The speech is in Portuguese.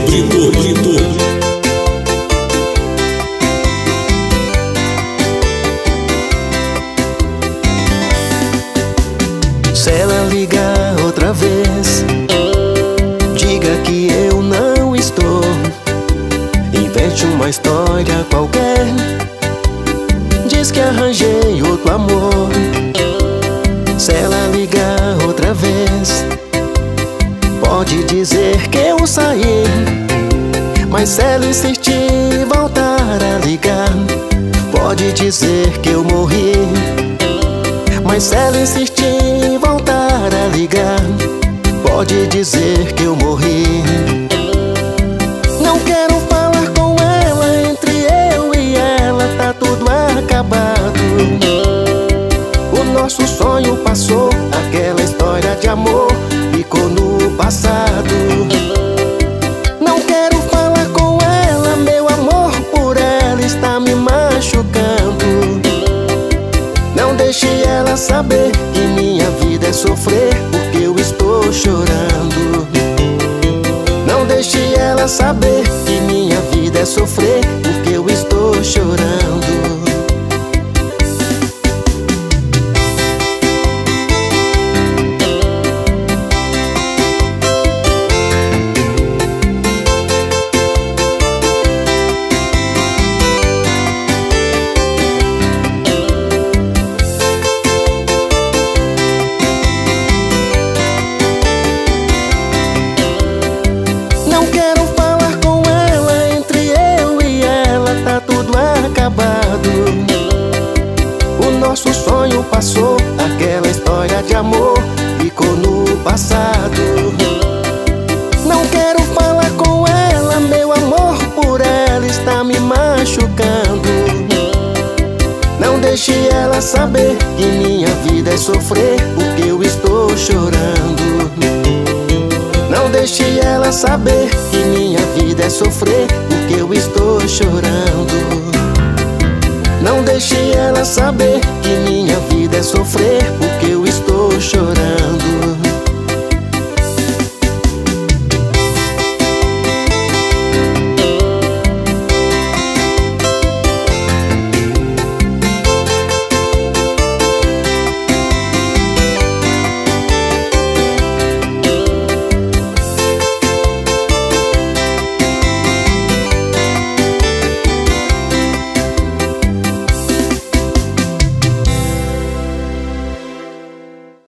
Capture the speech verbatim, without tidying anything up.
de tudo, de tudo. Se ela ligar outra vez, diga que eu não estou. Invente uma história qualquer, diz que arranjei outro amor. Se ela ligar outra vez, pode dizer que eu saí, mas se ela insistir voltar a ligar, pode dizer que eu morri. Mas se ela insistir voltar a ligar, pode dizer que eu morri. Não quero falar com ela, entre eu e ela tá tudo acabado. O nosso sonho passou, aquela história de amor ficou no passado. Não quero falar com ela, meu amor por ela está me machucando. Não deixe ela saber que minha vida é sofrer, porque eu estou chorando. Não deixe ela saber que minha vida é sofrer, porque eu estou chorando. O nosso sonho passou, aquela história de amor ficou no passado. Não quero falar com ela, meu amor por ela está me machucando. Não deixe ela saber que minha vida é sofrer, porque eu estou chorando. Não deixe ela saber que minha vida é sofrer, porque eu estou chorando. Não deixe ela saber